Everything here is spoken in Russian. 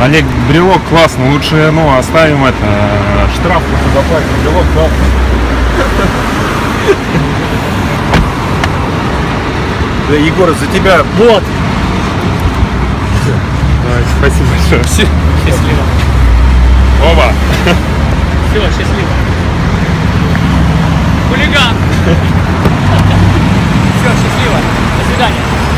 Олег, брелок классно, лучше, ну, оставим это, штраф заплатим, брелок классно. Да, Егор, за тебя. Вот. Давай, спасибо большое. Счастливо. Оба. Все, счастливо. Хулиган. Все, счастливо. До свидания.